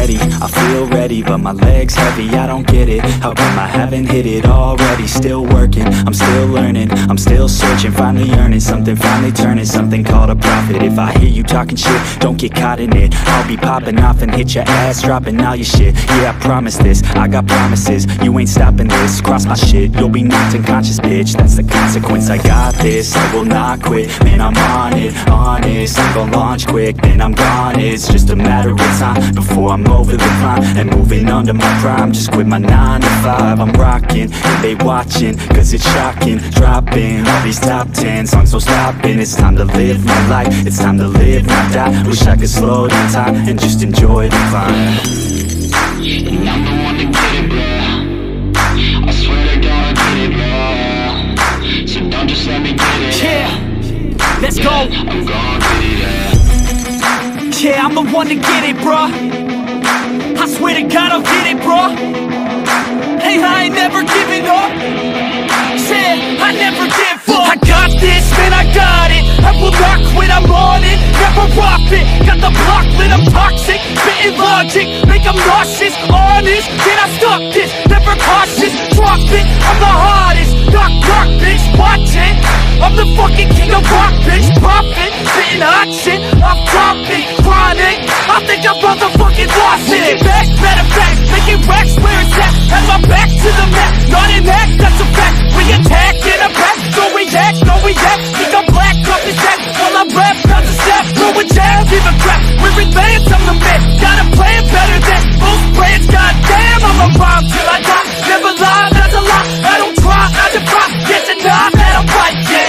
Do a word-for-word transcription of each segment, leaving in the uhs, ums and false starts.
ready, I feel ready, but my legs heavy, I don't get it. How come I haven't hit it already? Still working, I'm still learning, I'm still searching, finally earning something, finally turning something called a profit. If I hear you talking shit, don't get caught in it. I'll be popping off and hit your ass, dropping all your shit. Yeah, I promise this, I got promises, you ain't stopping this. Cross my shit, you'll be knocked unconscious, bitch. That's the consequence, I got this, I will not quit. Man, I'm on it, honest, I'm gon' launch quick, then I'm gone. It's just a matter of time before I'm over the climb and moving under my prime. Just quit my nine to five, I'm rocking, and they watching, cause it's shocking. Dropping all these top ten songs, so stopping. It's time to live my life, it's time to live, not die. Wish I could slow down time and just enjoy the climb. And I'm the one to get it, bro. I swear to God, I get it, bro. So don't just let me get it. Yeah, let's yeah, go. I'm gon' get it, yeah. Yeah, I'm the one to get it, bruh. I swear to God I'll get it, bruh. Hey, I ain't never giving up. Yeah, I never give up. I got this, man, I got it. I will not quit, I'm on it. Never rock it. Got the block lit, I'm toxic. Spitting logic, make them nauseous. Honest, can I stop this? Never cautious, drop it. I'm the hardest. Knock, knock, bitch, watch it. I'm the fucking king of rock, bitch. Pop it, spitting hot shit. I'm topic, chronic. I think I'm motherfucking lost it. Back, matter of fact, making racks where it's at. Have my back to the map, not an act, that's a fact. We attack in a back, so we act, no we act. Think I'm black, up his act. While I rap, not a step, throw a jab, give a crap. We're advanced, I'm the man. Got a plan better than most brands. Goddamn, I'm a rhyme till I die. Never lie, that's a lie. I don't try, I defy. Get denied, that I'm right, yeah.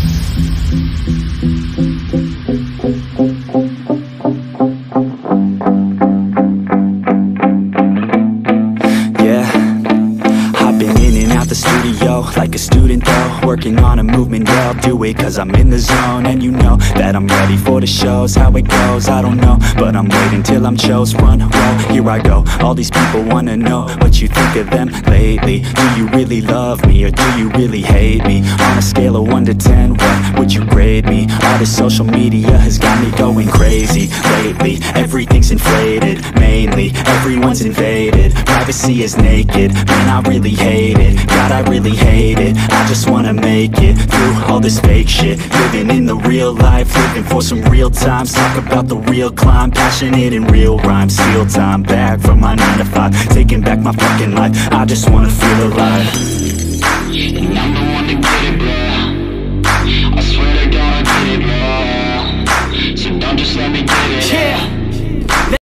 Like a student though, working on a movement, yeah, I'll do it cause I'm in the zone. And you know that I'm ready for the shows. How it goes, I don't know, but I'm waiting till I'm chose. Run, roll, here I go. All these people wanna know what you think of them lately. Do you really love me or do you really hate me? On a scale of one to ten, what would you grade me? All this social media has got me going crazy lately. Everything's inflated, mainly everyone's invaded. Privacy is naked, man, I really hate it. God, I really hate it. I just wanna make it through all this fake shit. Living in the real life, living for some real times. Talk about the real climb, passionate in real rhymes. Steal time back from my nine to five, taking back my fucking life. I just wanna feel alive.